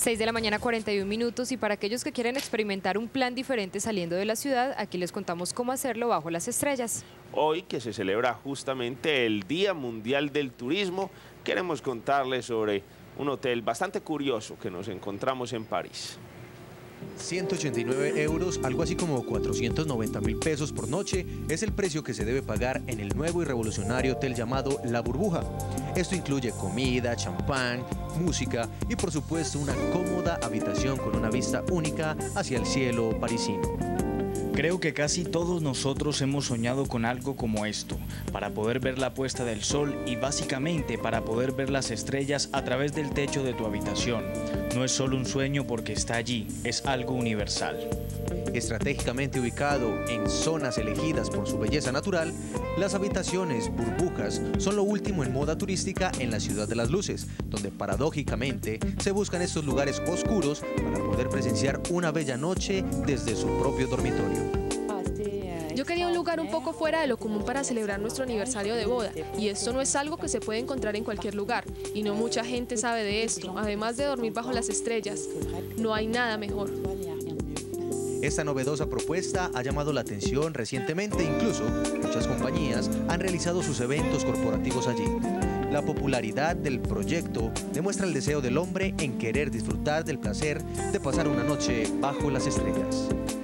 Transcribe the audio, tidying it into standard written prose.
6 de la mañana 41 minutos y para aquellos que quieren experimentar un plan diferente saliendo de la ciudad, aquí les contamos cómo hacerlo bajo las estrellas. Hoy que se celebra justamente el Día Mundial del Turismo, queremos contarles sobre un hotel bastante curioso que nos encontramos en París. 189 euros, algo así como 490.000 pesos por noche, es el precio que se debe pagar en el nuevo y revolucionario hotel llamado La Burbuja. Esto incluye comida, champán, música y por supuesto una cómoda habitación con una vista única hacia el cielo parisino. Creo que casi todos nosotros hemos soñado con algo como esto, para poder ver la puesta del sol y básicamente para poder ver las estrellas a través del techo de tu habitación. No es solo un sueño porque está allí, es algo universal. Estratégicamente ubicado en zonas elegidas por su belleza natural, las habitaciones burbujas son lo último en moda turística en la Ciudad de las Luces, donde paradójicamente se buscan estos lugares oscuros para poder presenciar una bella noche desde su propio dormitorio. Yo quería un lugar un poco fuera de lo común para celebrar nuestro aniversario de boda, y esto no es algo que se puede encontrar en cualquier lugar, y no mucha gente sabe de esto. Además de dormir bajo las estrellas, no hay nada mejor. Esta novedosa propuesta ha llamado la atención recientemente, incluso muchas compañías han realizado sus eventos corporativos allí. La popularidad del proyecto demuestra el deseo del hombre en querer disfrutar del placer de pasar una noche bajo las estrellas.